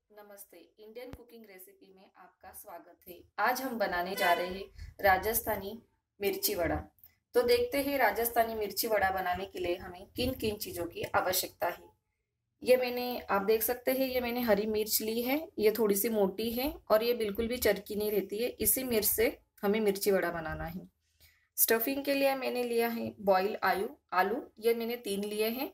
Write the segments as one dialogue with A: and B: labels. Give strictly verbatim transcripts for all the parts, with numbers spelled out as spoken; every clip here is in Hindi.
A: नमस्ते। इंडियन कुकिंग रेसिपी में आपका स्वागत है। आज हम बनाने जा रहे हैं राजस्थानी मिर्ची वड़ा। तो देखते हैं राजस्थानी मिर्ची वड़ा बनाने के लिए हमें किन किन चीज़ों की आवश्यकता है। ये मैंने आप देख सकते हैं, ये मैंने हरी मिर्च ली है। ये थोड़ी सी मोटी है और ये बिल्कुल भी चरकी नहीं रहती है। इसी मिर्च से हमें मिर्ची वड़ा बनाना है। स्टफिंग के लिए मैंने लिया है बॉयल आलू आलू ये मैंने तीन लिए हैं।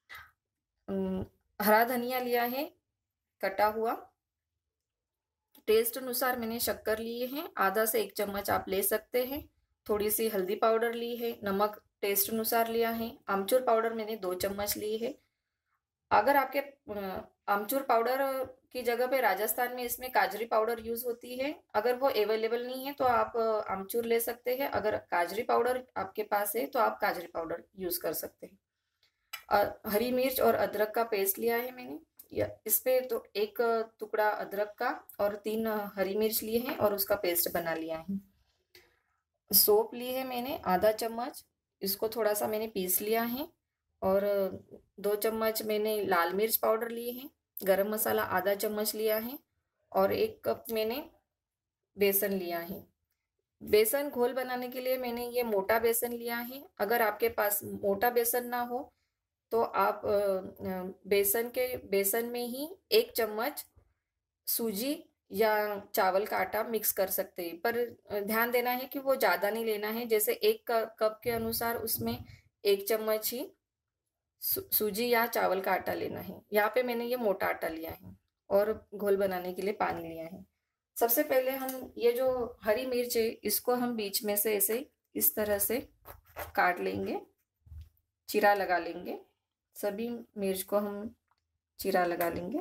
A: हरा धनिया लिया है कटा हुआ। टेस्ट अनुसार मैंने शक्कर लिए हैं, आधा से एक चम्मच आप ले सकते हैं। थोड़ी सी हल्दी पाउडर ली है, नमक टेस्ट अनुसार लिया है। आमचूर पाउडर मैंने दो चम्मच लिए है। अगर आपके आमचूर पाउडर की जगह पे राजस्थान में इसमें काजरी पाउडर यूज होती है, अगर वो अवेलेबल नहीं है तो आप आमचूर ले सकते हैं। अगर काजरी पाउडर आपके पास है तो आप काजरी पाउडर यूज कर सकते हैं। हरी मिर्च और अदरक का पेस्ट लिया है मैंने। या इस पे तो एक टुकड़ा अदरक का और तीन हरी मिर्च लिए हैं और उसका पेस्ट बना लिया है। सौंफ ली है मैंने आधा चम्मच, इसको थोड़ा सा मैंने पीस लिया है। और दो चम्मच मैंने लाल मिर्च पाउडर लिए हैं। गरम मसाला आधा चम्मच लिया है और एक कप मैंने बेसन लिया है। बेसन घोल बनाने के लिए मैंने ये मोटा बेसन लिया है। अगर आपके पास मोटा बेसन ना हो तो आप बेसन के बेसन में ही एक चम्मच सूजी या चावल का आटा मिक्स कर सकते हैं, पर ध्यान देना है कि वो ज़्यादा नहीं लेना है। जैसे एक कप के अनुसार उसमें एक चम्मच ही सूजी या चावल का आटा लेना है। यहाँ पे मैंने ये मोटा आटा लिया है और घोल बनाने के लिए पानी लिया है। सबसे पहले हम ये जो हरी मिर्च है इसको हम बीच में से ऐसे इस तरह से काट लेंगे, चीरा लगा लेंगे। सभी मिर्च को हम चीरा लगा लेंगे।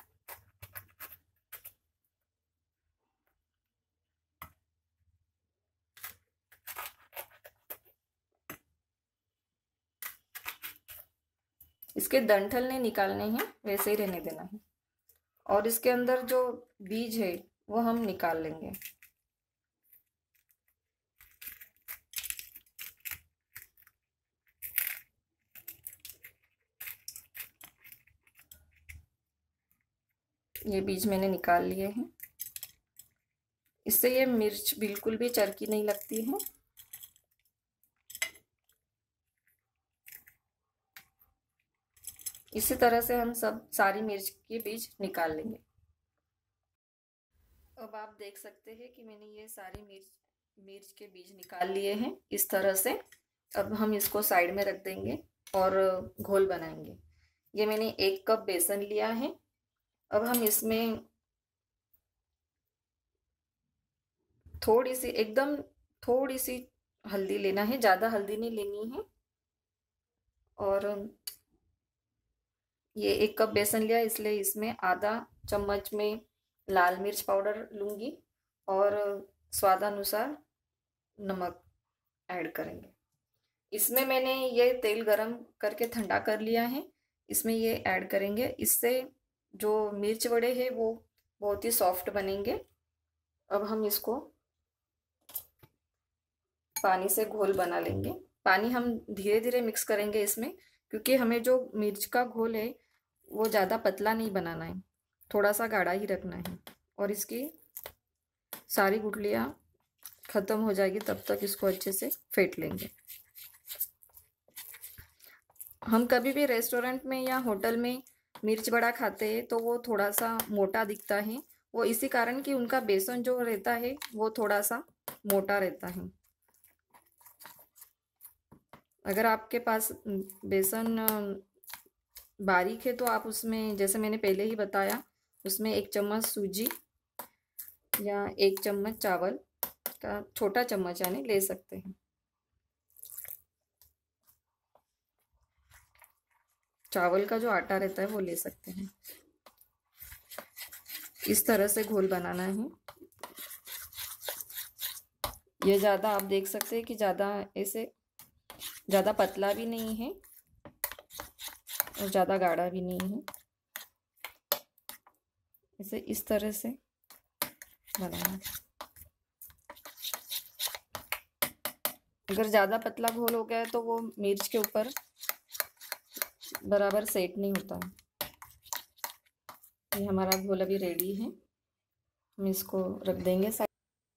A: इसके डंठल नहीं निकालने हैं, वैसे ही रहने देना है। और इसके अंदर जो बीज है वो हम निकाल लेंगे। ये बीज मैंने निकाल लिए हैं। इससे ये मिर्च बिल्कुल भी चरकी नहीं लगती है। इसी तरह से हम सब सारी मिर्च के बीज निकाल लेंगे। अब आप देख सकते हैं कि मैंने ये सारी मिर्च मिर्च के बीज निकाल लिए हैं इस तरह से। अब हम इसको साइड में रख देंगे और घोल बनाएंगे। ये मैंने एक कप बेसन लिया है। अब हम इसमें थोड़ी सी एकदम थोड़ी सी हल्दी लेना है, ज़्यादा हल्दी नहीं लेनी है। और ये एक कप बेसन लिया इसलिए इसमें आधा चम्मच में लाल मिर्च पाउडर लूँगी और स्वादानुसार नमक ऐड करेंगे। इसमें मैंने ये तेल गरम करके ठंडा कर लिया है, इसमें ये ऐड करेंगे। इससे जो मिर्च वड़े हैं वो बहुत ही सॉफ्ट बनेंगे। अब हम इसको पानी से घोल बना लेंगे। पानी हम धीरे धीरे मिक्स करेंगे इसमें, क्योंकि हमें जो मिर्च का घोल है वो ज़्यादा पतला नहीं बनाना है, थोड़ा सा गाढ़ा ही रखना है। और इसकी सारी गुठलियाँ ख़त्म हो जाएगी तब तक इसको अच्छे से फेंट लेंगे। हम कभी भी रेस्टोरेंट में या होटल में मिर्च बड़ा खाते हैं तो वो थोड़ा सा मोटा दिखता है। वो इसी कारण कि उनका बेसन जो रहता है वो थोड़ा सा मोटा रहता है। अगर आपके पास बेसन बारीक है तो आप उसमें, जैसे मैंने पहले ही बताया, उसमें एक चम्मच सूजी या एक चम्मच चावल का छोटा चम्मच यानी ले सकते हैं। चावल का जो आटा रहता है वो ले सकते हैं। इस तरह से घोल बनाना है। ये ज़्यादा आप देख सकते हैं कि ज़्यादा ऐसे ज़्यादा पतला भी नहीं है और ज़्यादा गाढ़ा भी नहीं है। इसे इस तरह से बनाना। अगर ज़्यादा पतला घोल हो गया है तो वो मिर्च के ऊपर बराबर सेट नहीं होता है। ये हमारा घोल अभी रेडी है, हम इसको रख देंगे साइड।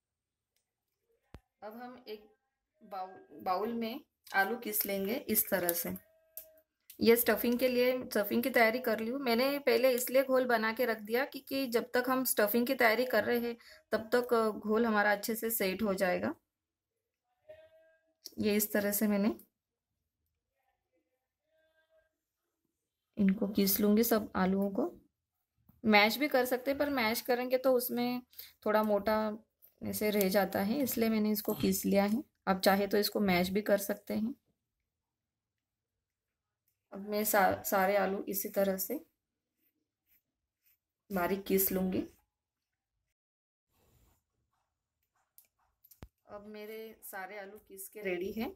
A: अब हम एक बाउल बाउल में आलू किस लेंगे इस तरह से। ये स्टफिंग के लिए स्टफिंग की तैयारी कर ली हूँ मैंने पहले, इसलिए घोल बना के रख दिया क्योंकि जब तक हम स्टफिंग की तैयारी कर रहे हैं तब तक घोल हमारा अच्छे से सेट हो जाएगा। ये इस तरह से मैंने इनको किस लूँगी सब आलूओं को। मैश भी कर सकते हैं पर मैश करेंगे तो उसमें थोड़ा मोटा ऐसे रह जाता है, इसलिए मैंने इसको किस लिया है। आप चाहे तो इसको मैश भी कर सकते हैं। अब मैं सा, सारे आलू इसी तरह से बारीक किस लूँगी। अब मेरे सारे आलू किस के रेडी हैं।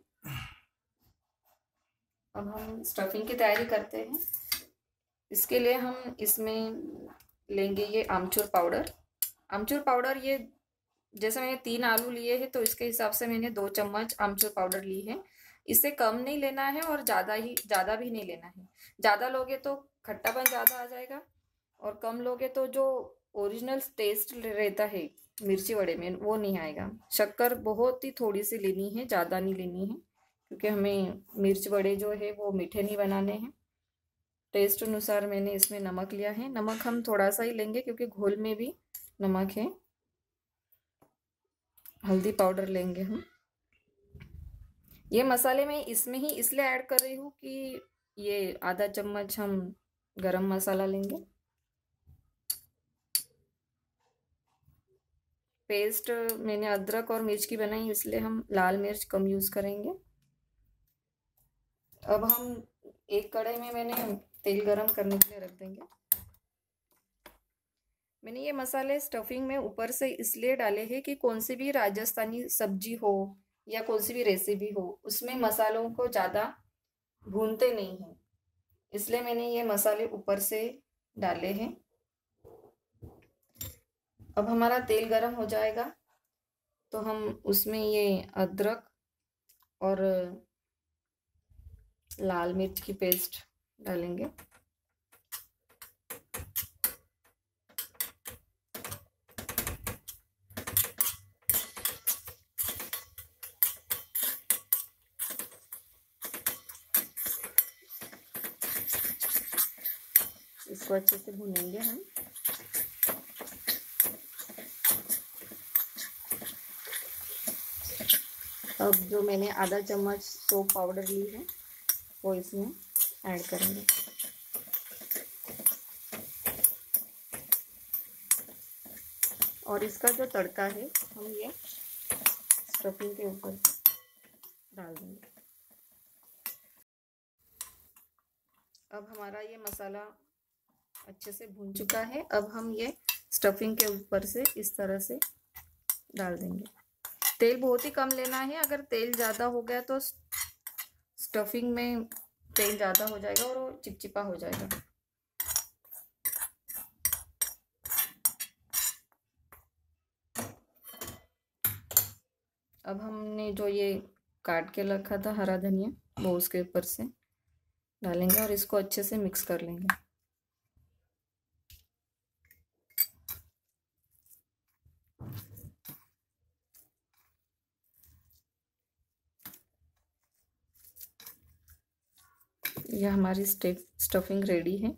A: अब हम स्टफिंग की तैयारी करते हैं। इसके लिए हम इसमें लेंगे ये आमचूर पाउडर। आमचूर पाउडर ये जैसे मैंने तीन आलू लिए हैं तो इसके हिसाब से मैंने दो चम्मच आमचूर पाउडर ली है। इससे कम नहीं लेना है और ज़्यादा ही ज़्यादा भी नहीं लेना है। ज़्यादा लोगे तो खट्टापन ज़्यादा आ जाएगा और कम लोगे तो जो ओरिजिनल टेस्ट रहता है मिर्ची वड़े में वो नहीं आएगा। शक्कर बहुत ही थोड़ी सी लेनी है, ज़्यादा नहीं लेनी है क्योंकि हमें मिर्च वड़े जो है वो मीठे नहीं बनाने हैं। टेस्ट अनुसार मैंने इसमें नमक लिया है। नमक हम थोड़ा सा ही लेंगे क्योंकि घोल में भी नमक है। हल्दी पाउडर लेंगे हम। ये मसाले मैं इसमें ही इसलिए ऐड कर रही हूँ कि ये आधा चम्मच हम गरम मसाला लेंगे। पेस्ट मैंने अदरक और मिर्च की बनाई इसलिए हम लाल मिर्च कम यूज़ करेंगे। अब हम एक कढ़ाई में मैंने तेल गरम करने के लिए रख देंगे। मैंने ये मसाले स्टफिंग में ऊपर से इसलिए डाले हैं कि कौन सी भी राजस्थानी सब्जी हो या कौन सी भी रेसिपी हो उसमें मसालों को ज़्यादा भूनते नहीं हैं, इसलिए मैंने ये मसाले ऊपर से डाले हैं। अब हमारा तेल गरम हो जाएगा तो हम उसमें ये अदरक और लाल मिर्च की पेस्ट डालेंगे। इसको अच्छे से भूनेंगे हम। अब जो मैंने आधा चम्मच सोप पाउडर ली है वो इसमें ऐड करेंगे। और इसका जो तड़का है हम ये स्टफिंग के ऊपर डाल देंगे। अब हमारा ये मसाला अच्छे से भून चुका है। अब हम ये स्टफिंग के ऊपर से इस तरह से डाल देंगे। तेल बहुत ही कम लेना है, अगर तेल ज़्यादा हो गया तो स्टफिंग में तेल ज़्यादा हो जाएगा और वो चिपचिपा हो जाएगा। अब हमने जो ये काट के रखा था हरा धनिया वो उसके ऊपर से डालेंगे और इसको अच्छे से मिक्स कर लेंगे। यह हमारी स्टफिंग रेडी है।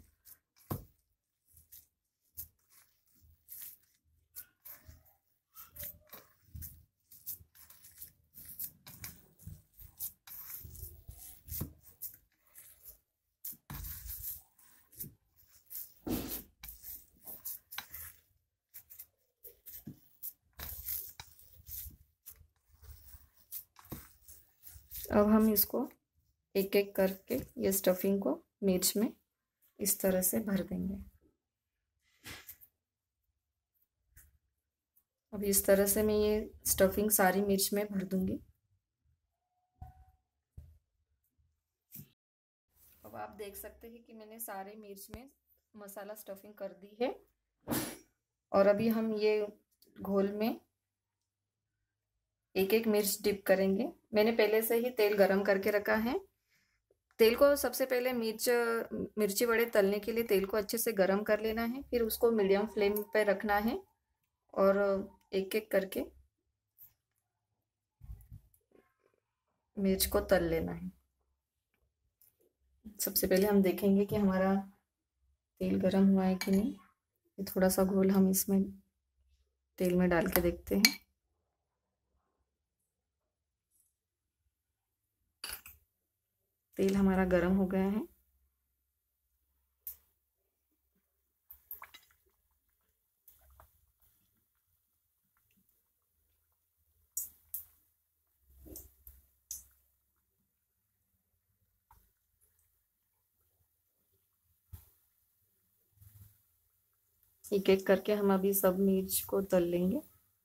A: अब हम इसको एक एक करके ये स्टफिंग को मिर्च में इस तरह से भर देंगे। अब इस तरह से मैं ये स्टफिंग सारी मिर्च में भर दूंगी। अब आप देख सकते हैं कि मैंने सारे मिर्च में मसाला स्टफिंग कर दी है। और अभी हम ये घोल में एक एक मिर्च डिप करेंगे। मैंने पहले से ही तेल गरम करके रखा है। तेल को सबसे पहले मिर्च मिर्ची वड़े तलने के लिए तेल को अच्छे से गरम कर लेना है, फिर उसको मीडियम फ्लेम पे रखना है और एक एक करके मिर्च को तल लेना है। सबसे पहले हम देखेंगे कि हमारा तेल गरम हुआ है कि नहीं। ये थोड़ा सा घोल हम इसमें तेल में डाल के देखते हैं। तेल हमारा गरम हो गया है। एक एक करके हम अभी सब मिर्च को तल लेंगे।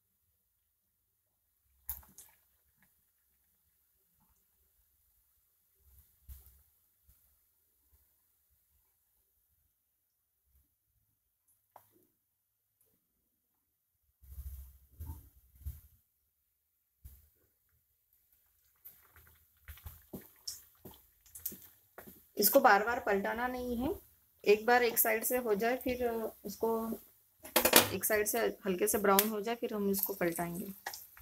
A: इसको बार बार पलटाना नहीं है, एक बार एक साइड से हो जाए, फिर उसको एक साइड से हल्के से ब्राउन हो जाए, फिर हम इसको पलटाएंगे।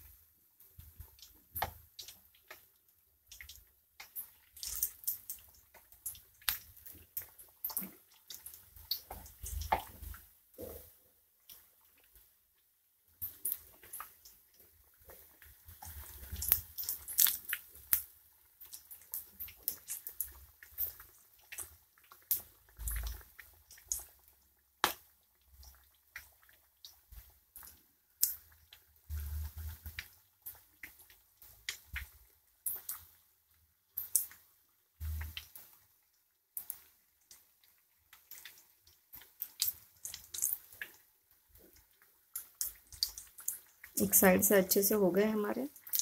A: एक साइड से अच्छे से हो गए हमारे।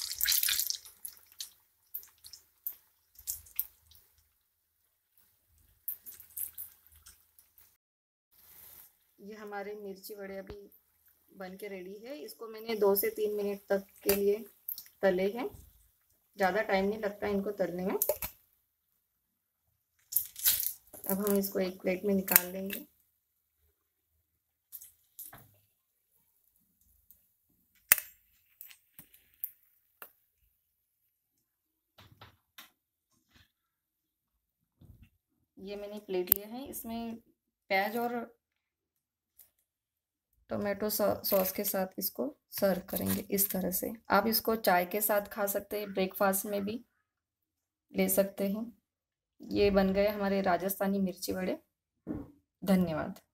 A: ये हमारे मिर्ची वड़े अभी बन के रेडी है। इसको मैंने दो से तीन मिनट तक के लिए तले हैं, ज़्यादा टाइम नहीं लगता इनको तलने में। अब हम इसको एक प्लेट में निकाल लेंगे। ये मैंने प्लेट लिया है, इसमें प्याज और टोमेटो सॉस के साथ इसको सर्व करेंगे। इस तरह से आप इसको चाय के साथ खा सकते हैं, ब्रेकफास्ट में भी ले सकते हैं। ये बन गए हमारे राजस्थानी मिर्ची वड़े। धन्यवाद।